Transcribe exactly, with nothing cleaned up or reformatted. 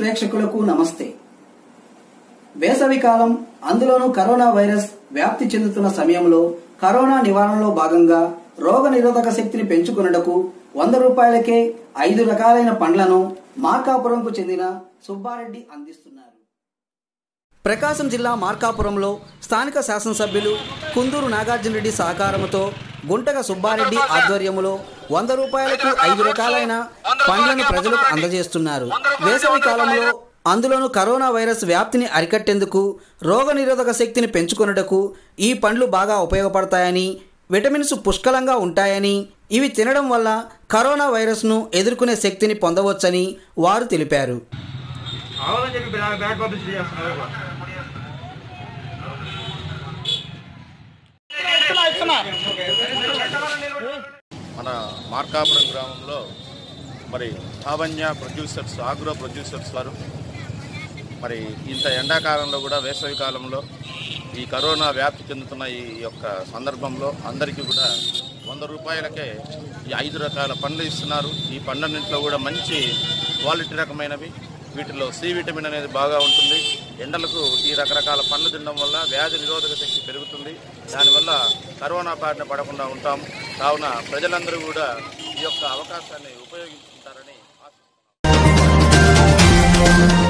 ప్రేక్షకులకు నమస్తే. వేసవి కాలం, అందులోనూ కరోనా వైరస్ వ్యాప్తి చెందుతున్న సమయంలో కరోనా నివారణలో భాగంగా రోగ నిరోధక శక్తిని పెంచుకొనుటకు వంద రూపాయలకే ఐదు రకాలైన పండ్లను మార్కాపురంకు చెందిన సుబ్బారెడ్డి అందిస్తున్నారు. ప్రకాశం జిల్లా మార్కాపురంలో స్థానిక శాసనసభ్యులు కుందూరు నాగార్జునరెడ్డి సహకారంతో గుంటగ సుబ్బారెడ్డి ఆధ్వర్యంలో వంద రూపాయలకు ఐదు రకాలైన పండ్లను ప్రజలకు అందజేస్తున్నారు. వేసవి కాలంలో, అందులోనూ కరోనా వైరస్ వ్యాప్తిని అరికట్టేందుకు రోగ నిరోధక శక్తిని పెంచుకొనుటకు ఈ పండ్లు బాగా ఉపయోగపడతాయని, విటమిన్స్ పుష్కలంగా ఉంటాయని, ఇవి తినడం వల్ల కరోనా వైరస్ను ఎదుర్కొనే శక్తిని పొందవచ్చని వారు తెలిపారు. మన మార్కాపురం గ్రామంలో మరి లావణ్య ప్రొడ్యూసర్స్, ఆగ్రో ప్రొడ్యూసర్స్ వారు మరి ఇంత ఎండాకాలంలో కూడా, వేసవి కాలంలో ఈ కరోనా వ్యాప్తి చెందుతున్న ఈ యొక్క సందర్భంలో అందరికీ కూడా వంద రూపాయలకే ఈ ఐదు రకాల పండ్లు ఇస్తున్నారు. ఈ పండ్లన్నింటిలో కూడా మంచి క్వాలిటీ రకమైనవి. వీటిలో సి విటమిన్ అనేది బాగా ఉంటుంది. ఎండలకు ఈ రకరకాల పండ్లు తినడం వల్ల వ్యాధి నిరోధక శక్తి పెరుగుతుంది. దానివల్ల కరోనా బారిన పడకుండా ఉంటాము. కావున ప్రజలందరూ కూడా ఈ యొక్క అవకాశాన్ని ఉపయోగించుకుంటారని ఆశిస్తున్నాను.